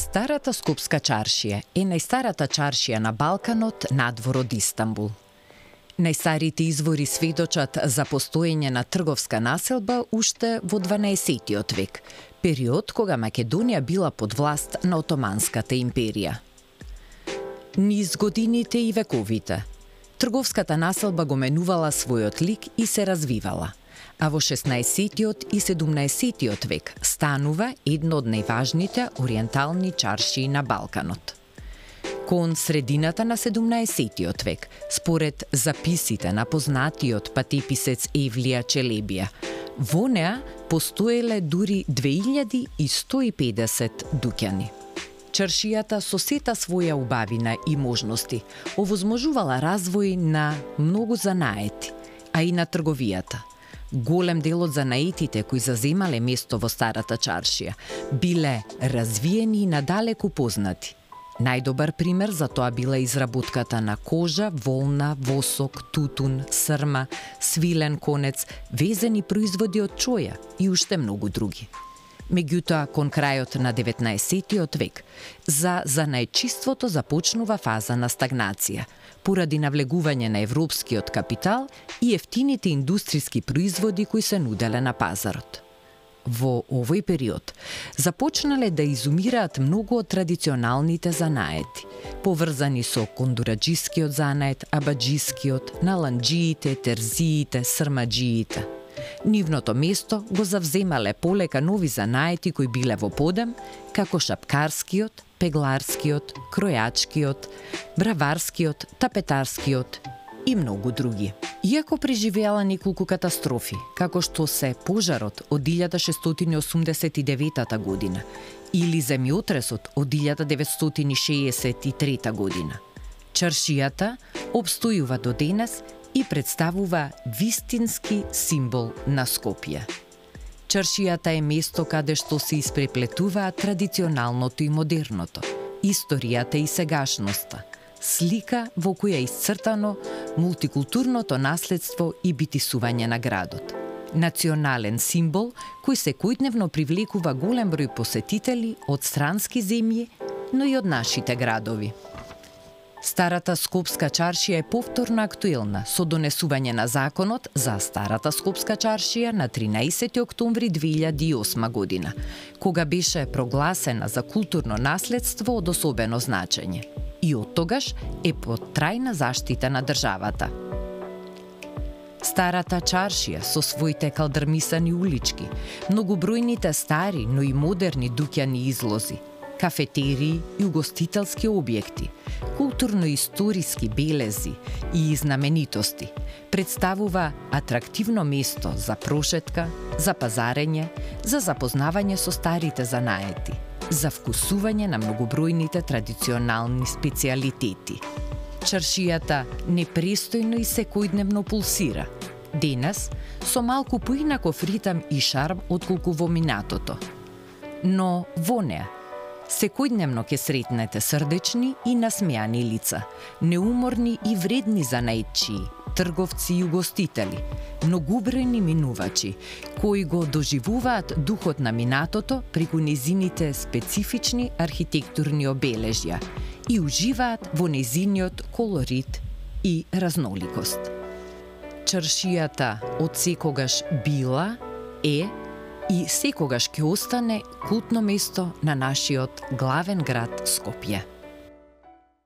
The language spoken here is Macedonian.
Старата Скопска чаршија е најстарата чаршија на Балканот надвор од Истанбул. Најстарите извори сведочат за постоење на трговска населба уште во 12 век, период кога Македонија била под власт на Отоманската империја. Низ годините и вековите, трговската населба го менувала својот лик и се развивала, а во 16 и 17 век станува едно од најважните ориентални чаршии на Балканот. Кон средината на 17 век, според записите на познатиот патеписец Евлија Челебија, во неа постоеле дури 2150 дуќани. Чаршијата со сета своја убавина и можности овозможувала развој на многу занаети, а и на трговијата. Голем дел од занаетите кои заземале место во старата чаршија биле развиени и надалеку познати. Најдобар пример за тоа била изработката на кожа, волна, восок, тутун, срма, свилен конец, везени производи од чоја и уште многу други. Меѓутоа, кон крајот на 19 век, за занаетчиството започнува фаза на стагнација, поради навлегување на европскиот капитал и ефтините индустријски производи кои се нуделе на пазарот. Во овој период започнале да изумираат многу од традиционалните занаети, поврзани со кондураџискиот занает, абаџискиот, наланџиите, терзиите, срмаџиите. Нивното место го завземале полека нови занаети кои биле во подем, како шапкарскиот, пегларскиот, кројачкиот, браварскиот, тапетарскиот и многу други. Иако преживеала неколку катастрофи, како што се пожарот од 1689 година или земјотресот од 1963 година, чаршијата обстојува до денес и представува вистински символ на Скопје. Чаршијата е место каде што се испреплетуваат традиционалното и модерното, историјата и сегашноста, слика во која е исцртано мултикултурното наследство и битисување на градот. Национален символ кој секојдневно привлекува голем број посетители од странски земји, но и од нашите градови. Старата Скопска чаршија е повторно актуелна со донесување на законот за Старата Скопска чаршија на 13 октомври 2008 година, кога беше прогласена за културно наследство од особено значење. И од тогаш е под трајна заштита на државата. Старата чаршија со своите калдрмисани улички, многобројните стари, но и модерни дуќани излози, кафетерии и угостителски објекти, културно-историски белези и знаменитости, представува атрактивно место за прошетка, за пазарење, за запознавање со старите занаети, за вкусување на многобројните традиционални специјалитети. Чаршијата непрестојно и секојдневно пулсира, денес со малку поинаков ритам и шарм отколку во минатото. Но во неа секојдневно ќе сретнете срдечни и насмејани лица, неуморни и вредни занаетчии, трговци и угостители, многубројни минувачи, кои го доживуваат духот на минатото преку незините специфични архитектурни обележја и уживаат во незиниот колорит и разноликост. Чаршијата од секогаш била, е и секогаш ќе остане култно место на нашиот главен град Скопје.